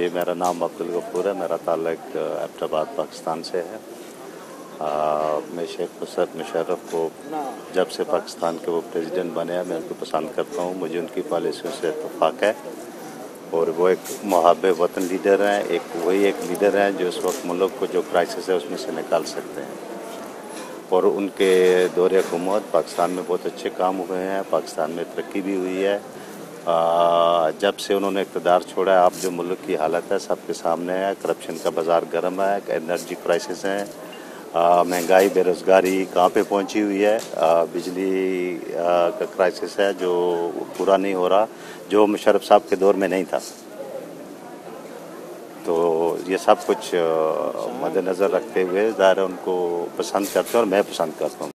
जी, मेरा नाम अब्दुल गफूर है। मेरा ताल्लुक एबटाबाद पाकिस्तान से है। मैं शेख मुशर्रफ को जब से पाकिस्तान के वो प्रेसिडेंट बने हैं मैं उनको पसंद करता हूँ। मुझे उनकी पॉलिसियों से इत्तेफाक है और वो एक मुहब्बे वतन लीडर हैं। वही एक लीडर हैं जो इस वक्त मुल्क को जो क्राइसिस है उसमें से निकाल सकते हैं। और उनके दौरे हुकूमत पाकिस्तान में बहुत अच्छे काम हुए हैं, पाकिस्तान में तरक्की भी हुई है। जब से उन्होंने इक़्तिदार छोड़ा है, आप जो मुल्क की हालत है सबके सामने है। करप्शन का बाज़ार गर्म है, एनर्जी क्राइसिस है, महंगाई, बेरोज़गारी कहाँ पे पहुंची हुई है, बिजली का क्राइसिस है जो पूरा नहीं हो रहा, जो मुशर्रफ साहब के दौर में नहीं था। तो ये सब कुछ मद्देनज़र रखते हुए ज़ाहिर है उनको पसंद करते हैं और मैं पसंद करता हूँ।